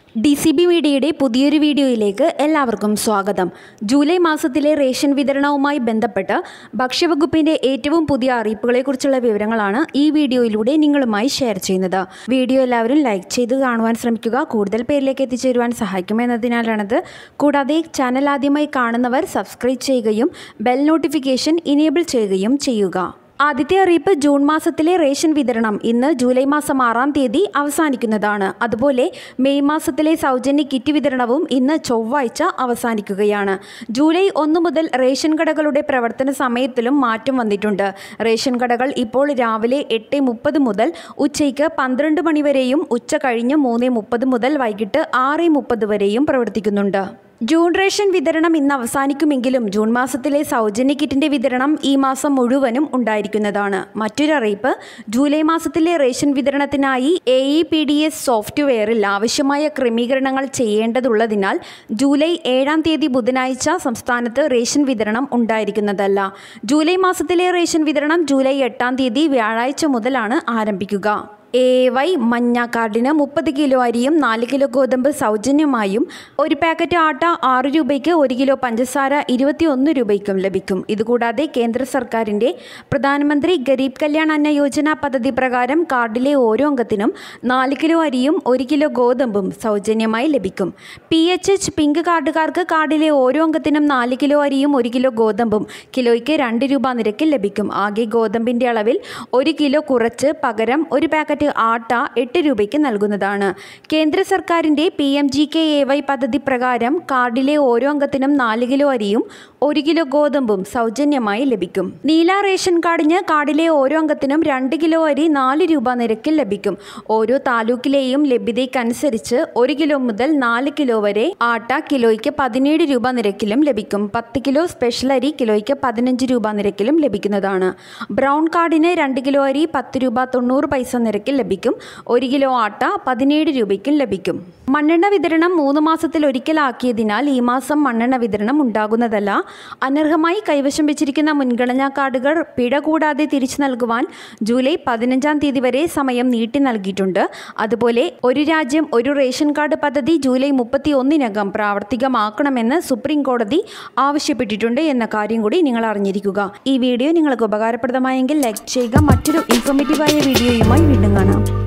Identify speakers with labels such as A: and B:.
A: DCB മീഡിയയുടെ പുതിയൊരു വീഡിയോയിലേക്ക് എല്ലാവർക്കും സ്വാഗതം. ജൂലൈ മാസത്തിലെ റേഷൻ വിതരണവുമായി ബന്ധപ്പെട്ട് ഭക്ഷ്യവകുപ്പിന്റെ ഏറ്റവും പുതിയ അറിയിപ്പുകളെക്കുറിച്ചുള്ള വിവരങ്ങളാണ് ഈ വീഡിയോയിലൂടെ നിങ്ങളുമായി ഷെയർ ചെയ്യുന്നത്. വീഡിയോ എല്ലാവരും ലൈക്ക് ചെയ്ത് കാണുവാൻ ശ്രമിക്കുക. കൂടുതൽ പേരിലേക്ക് എത്തിച്ചേരുവാൻ സഹായിക്കുമെന്നതിനാലാണത്. കൂടാതെ ചാനൽ ആദ്യമായി കാണുന്നവർ സബ്സ്ക്രൈബ് ചെയ്യുകയും ബെൽ നോട്ടിഫിക്കേഷൻ ഇനേബിൾ ചെയ്യുകയും ചെയ്യുക. ആദ്യത്തെ അറിയിപ്പ് ജൂൺ മാസത്തിലെ റേഷൻ വിതരണം ഇന്ന് ജൂലൈ മാസം 6-ാം തീയതി അവസാനിക്കുന്നതാണ്. അതുപോലെ മെയ് മാസത്തിലെ സൗജന്യ കിറ്റ് വിതരണവും ഇന്ന് ചൊവ്വാഴ്ച അവസാനിക്കുകയാണ്. ജൂലൈ 1 മുതൽ റേഷൻ കടകളുടെ പ്രവർത്തന സമയത്തിലും മാറ്റം വന്നിട്ടുണ്ട്. റേഷൻ കടകൾ ഇപ്പോൾ രാവിലെ 8:30 മുതൽ ഉച്ചയ്ക്ക് 12 മണി വരെയും ഉച്ച കഴിഞ്ഞ് 3:30 മുതൽ വൈകിട്ട് 6:30 വരെയും പ്രവർത്തിക്കുന്നുണ്ട്. ജൂൺ റേഷൻ വിതരണം ഇന്ന് അവസാനിക്കുമെങ്കിലും ജൂൺ മാസത്തിലെ സൗജന്യ കിറ്റിൻ്റെ വിതരണം ഈ മാസം മുഴുവനും ഉണ്ടായിരിക്കുന്നതാണ്. മറ്റൊരു അറിയിപ്പ്, ജൂലൈ മാസത്തിലെ റേഷൻ വിതരണത്തിനായി APL സോഫ്റ്റ്വെയറിൽ ആവശ്യമായ ക്രമീകരണങ്ങൾ ചെയ്യേണ്ടതുള്ളതിനാൽ ജൂലൈ 7-ാം തീയതി ബുധനാഴ്ച സംസ്ഥാനത്ത് റേഷൻ വിതരണം ഉണ്ടായിരിക്കുന്നതല്ല. ജൂലൈ മാസത്തിലെ റേഷൻ വിതരണം ജൂലൈ 8-ാം തീയതി വ്യാഴാഴ്ച മുതലാണ് ആരംഭിക്കുക. AY മഞ്ഞ കാർഡിന് 30 കിലോ അരിയും 4 കിലോ ഗോതമ്പ് സൗജന്യമായും 1 പാക്കറ്റ് ആട്ട 6 രൂപയ്ക്ക് 1 കിലോ പഞ്ചസാര 21 രൂപയ്ക്കും ലഭിക്കും. ഇതുകൂടാതെ കേന്ദ്ര സർക്കാരിൻ്റെ പ്രധാനമന്ത്രി ഗരീബ് കല്യാൺ അന്ന യോജന പദ്ധതി പ്രകാരം കാർഡിലെ ഓരോ അംഗത്തിനും 4 കിലോ അരിയും 1 കിലോ ഗോതമ്പും സൗജന്യമായി ലഭിക്കും. PHH പിങ്ക് കാർഡുകാർക്ക് കാർഡിലെ ഓരോ അംഗത്തിനും 4 കിലോ അരിയും 1 കിലോ ഗോതമ്പും കിലോയ്ക്ക് 2 രൂപ നിരക്കിൽ ലഭിക്കും. ആകെ ഗോതമ്പിൻ്റെ അളവിൽ 1 കിലോ കുറച്ച് പകരം 1 പാക്കറ്റ് ആട്ട 8 രൂപയ്ക്ക് നൽകുന്നതാണ്. കേന്ദ്ര സർക്കാരിൻ്റെ PMGKAY പദ്ധതി പ്രകാരം കാർഡിലെ ഓരോ അംഗത്തിനും 4 കിലോ അരിയും 1 കിലോ ഗോതമ്പും സൗജന്യമായി ലഭിക്കും. നീല റേഷൻ കാർഡിന് കാർഡിലെ ഓരോ അംഗത്തിനും 2 കിലോ അരി 4 രൂപ നിരക്കിൽ ലഭിക്കും. ഓരോ താലൂക്കിലെയും ലഭ്യതയ്ക്കനുസരിച്ച് 1 കിലോ മുതൽ 4 കിലോ വരെ ആട്ട കിലോയ്ക്ക് 17 രൂപ നിരക്കിലും ലഭിക്കും. 10 കിലോ സ്പെഷ്യൽ അരി കിലോയ്ക്ക് 15 രൂപ നിരക്കിലും ലഭിക്കുന്നതാണ്. ബ്രൗൺ കാർഡിന് 2 കിലോ അരി 10 രൂപ 90 പൈസ നിരക്കിൽ ലഭിക്കും. 1 കിലോ ആട്ട 17 രൂപയ്ക്കും ലഭിക്കും. മണ്ണെണ്ണ വിതരണം 3 മാസത്തിൽ ഒരിക്കലാക്കിയതിനാൽ ഈ മാസം മണ്ണെണ്ണ വിതരണം ഉണ്ടാകുന്നതല്ല. അനർഹമായി കൈവശം വെച്ചിരിക്കുന്ന മുൻഗണനാ കാർഡുകൾ പിഴ കൂടാതെ തിരിച്ചു നൽകുവാൻ ജൂലൈ 15-ാം തീയതി വരെ സമയം നീട്ടി നൽകിയിട്ടുണ്ട്. അതുപോലെ ഒരു രാജ്യം ഒരു റേഷൻ കാർഡ് പദ്ധതി ജൂലൈ 31-നകം പ്രാവർത്തികമാക്കണമെന്ന് സുപ്രീം കോടതി ആവശ്യപ്പെട്ടിട്ടുണ്ട് എന്ന കാര്യം കൂടി നിങ്ങൾ അറിഞ്ഞിരിക്കുക. ഈ വീഡിയോ നിങ്ങൾക്ക് ഉപകാരപ്രദമായെങ്കിൽ ലൈക്ക് ചെയ്യുക. മറ്റൊരു ഇൻഫോർമേറ്റീവായ വീഡിയോയുമായി വീണ്ടും കാണാം.